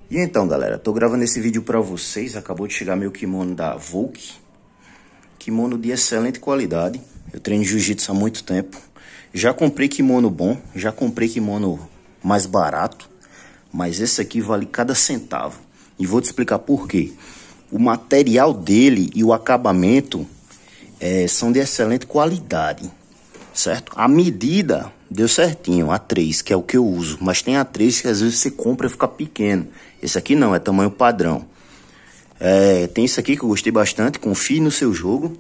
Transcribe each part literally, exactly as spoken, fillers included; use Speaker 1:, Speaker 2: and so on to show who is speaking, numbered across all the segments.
Speaker 1: E então, galera, tô gravando esse vídeo pra vocês. Acabou de chegar meu kimono da Volk. Kimono de excelente qualidade. Eu treino jiu-jitsu há muito tempo. Já comprei kimono bom, já comprei kimono mais barato, mas esse aqui vale cada centavo. E vou te explicar por quê. O material dele e o acabamento é, são de excelente qualidade, certo? A medida deu certinho, a três, que é o que eu uso. Mas tem a três que às vezes você compra e fica pequeno. Esse aqui não, é tamanho padrão. É, tem esse aqui que eu gostei bastante, confie no seu jogo.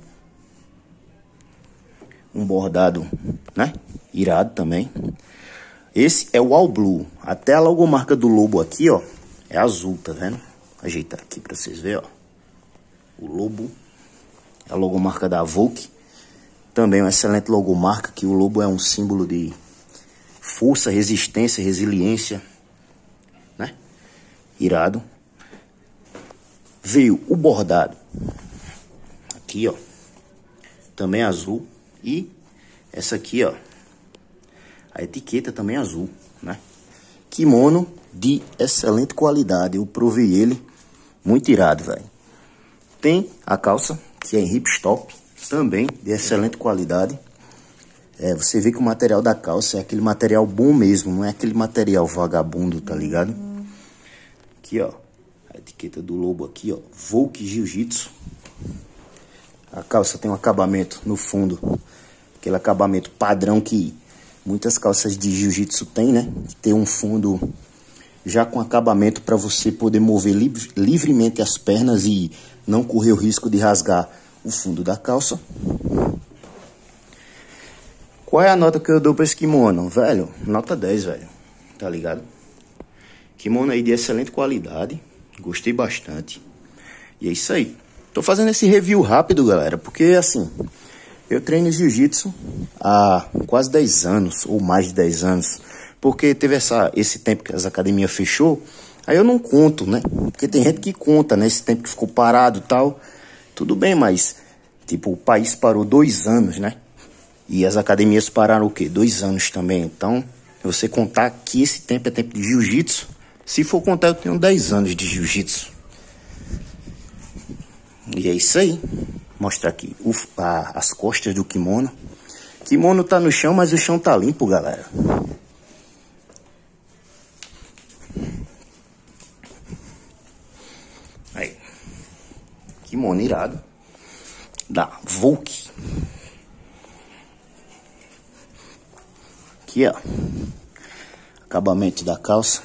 Speaker 1: Um bordado, né? Irado também. Esse é o All Blue. Até a logomarca do lobo aqui, ó, é azul, tá vendo? Ajeitar aqui pra vocês verem, ó. O lobo é a logomarca da Volk. Também uma excelente logomarca, que o lobo é um símbolo de força, resistência, resiliência, né? Irado. Veio o bordado aqui, ó, também azul. E essa aqui, ó, a etiqueta também azul, né? Kimono de excelente qualidade. Eu provei ele, muito irado, velho. Tem a calça, que é em ripstop, também de excelente qualidade. É, você vê que o material da calça é aquele material bom mesmo, não é aquele material vagabundo, tá ligado? Aqui, ó, a etiqueta do lobo aqui, ó, Volk Jiu-Jitsu. A calça tem um acabamento no fundo, aquele acabamento padrão que muitas calças de jiu-jitsu tem, né? Que tem um fundo já com acabamento para você poder mover li livremente as pernas e não correr o risco de rasgar o fundo da calça. Qual é a nota que eu dou para esse kimono? Velho, nota dez, velho. Tá ligado? Kimono aí de excelente qualidade. Gostei bastante. E é isso aí. Tô fazendo esse review rápido, galera, porque assim, eu treino jiu-jitsu há quase dez anos, ou mais de dez anos, porque teve essa, esse tempo que as academias fechou, aí eu não conto, né? Porque tem gente que conta, né? Esse tempo que ficou parado e tal, tudo bem, mas, tipo, o país parou dois anos, né? E as academias pararam o quê? Dois anos também. Então, você contar que esse tempo é tempo de jiu-jitsu, se for contar, eu tenho dez anos de jiu-jitsu. E é isso aí. Mostrar aqui o, a, as costas do kimono. Kimono tá no chão, mas o chão tá limpo, galera. Aí. Kimono irado. Da Volk. Aqui, ó. Acabamento da calça.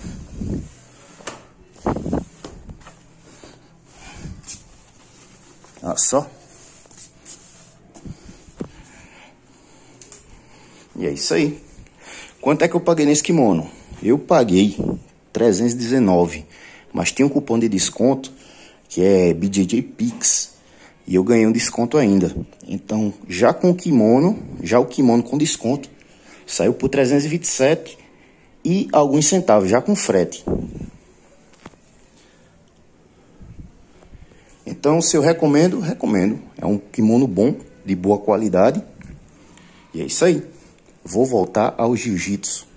Speaker 1: Olha só. E é isso aí. Quanto é que eu paguei nesse kimono? Eu paguei trezentos e dezenove. Mas tem um cupom de desconto que é B J J Pix. E eu ganhei um desconto ainda. Então, já com o kimono, já o kimono com desconto, saiu por trezentos e vinte e sete e alguns centavos, já com frete. Então, se eu recomendo, recomendo. É um kimono bom, de boa qualidade. E é isso aí. Vou voltar ao jiu-jitsu.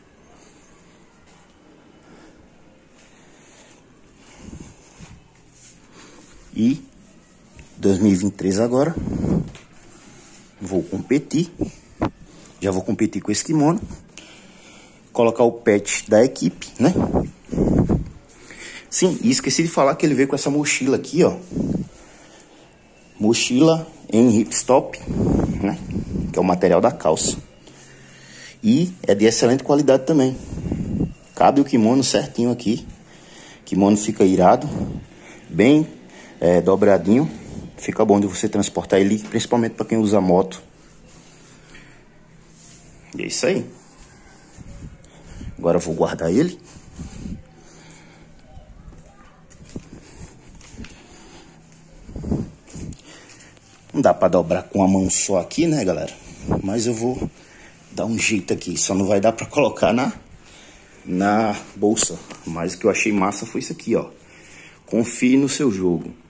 Speaker 1: E dois mil e vinte e três agora. Vou competir. Já vou competir com esse kimono. Colocar o patch da equipe, né? Sim, e esqueci de falar que ele veio com essa mochila aqui, ó. Mochila em ripstop, né? Que é o material da calça. E é de excelente qualidade também. Cabe o kimono certinho aqui. O kimono fica irado, bem é, dobradinho. Fica bom de você transportar ele, principalmente para quem usa moto. E é isso aí. Agora eu vou guardar ele. Não dá pra dobrar com a mão só aqui, né, galera? Mas eu vou dar um jeito aqui. Só não vai dar pra colocar na, na bolsa. Mas o que eu achei massa foi isso aqui, ó. Confie no seu jogo.